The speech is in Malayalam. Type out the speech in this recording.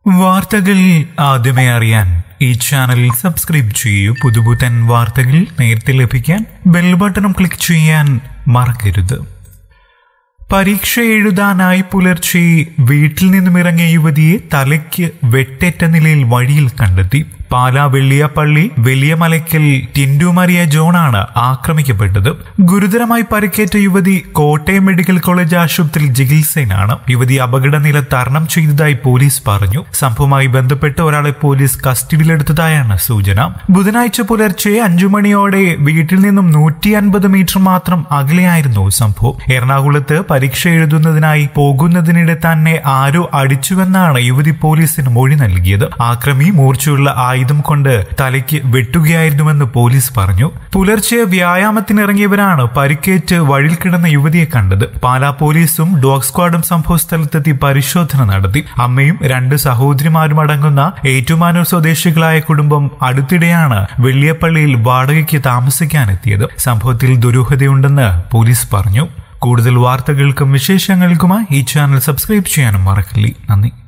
വാർത്തകൾ ആദ്യമേ അറിയാൻ ഈ ചാനൽ സബ്സ്ക്രൈബ് ചെയ്യൂ. പുതുപുത്തൻ വാർത്തകൾ നേരത്തെ ലഭിക്കാൻ ബെൽ ബട്ടണും ക്ലിക്ക് ചെയ്യാൻ മറക്കരുത്. പരീക്ഷ എഴുതാനായി പുലർച്ചെ വീട്ടിൽ നിന്നും ഇറങ്ങിയ യുവതിയെ തലയ്ക്ക് വെട്ടേറ്റ നിലയിൽ വഴിയിൽ കണ്ടെത്തി. പാലാ വെള്ളിയപ്പള്ളി വലിയ മലയ്ക്കൽ ടിൻഡു മരിയ ജോണാണ് ആക്രമിക്കപ്പെട്ടത്. ഗുരുതരമായി പരിക്കേറ്റ യുവതി കോട്ടയം മെഡിക്കൽ കോളേജ് ആശുപത്രിയിൽ ചികിത്സയിലാണ്. യുവതി അപകടനില തരണം ചെയ്തതായി പോലീസ് പറഞ്ഞു. സംഭവവുമായി ബന്ധപ്പെട്ട് ഒരാളെ പോലീസ് കസ്റ്റഡിയിലെടുത്തതായാണ് സൂചന. ബുധനാഴ്ച പുലർച്ചെ 5 മണിയോടെ വീട്ടിൽ നിന്നും 150 മീറ്റർ മാത്രം അകലെയായിരുന്നു സംഭവം. എറണാകുളത്ത് പരീക്ഷ എഴുതുന്നതിനായി പോകുന്നതിനിടെ തന്നെ ആരോ അടിച്ചുവെന്നാണ് യുവതി പോലീസിന് മൊഴി നൽകിയത്. ആക്രമി മൂർച്ചയുള്ള ആയുധം കൊണ്ട് തലയ്ക്ക് വെട്ടുകയായിരുന്നുവെന്ന് പോലീസ് പറഞ്ഞു. പുലർച്ചെ വ്യായാമത്തിനിറങ്ങിയവരാണ് പരിക്കേറ്റ് വഴിയിൽ കിടന്ന യുവതിയെ കണ്ടത്. പാലാ പോലീസും ഡോഗ് സ്ക്വാഡും സംഭവസ്ഥലത്തെത്തി പരിശോധന നടത്തി. അമ്മയും 2 സഹോദരിമാരും അടങ്ങുന്ന ഏറ്റുമാനൂർ സ്വദേശികളായ കുടുംബം അടുത്തിടെയാണ് വെള്ളിയപ്പള്ളിയിൽ വാടകയ്ക്ക് താമസിക്കാനെത്തിയത്. സംഭവത്തിൽ ദുരൂഹതയുണ്ടെന്ന് പോലീസ് പറഞ്ഞു. കൂടുതൽ വാർത്തകൾക്കും വിശേഷങ്ങൾക്കുമായി ഈ ചാനൽ സബ്സ്ക്രൈബ് ചെയ്യാനും മറക്കില്ല. നന്ദി.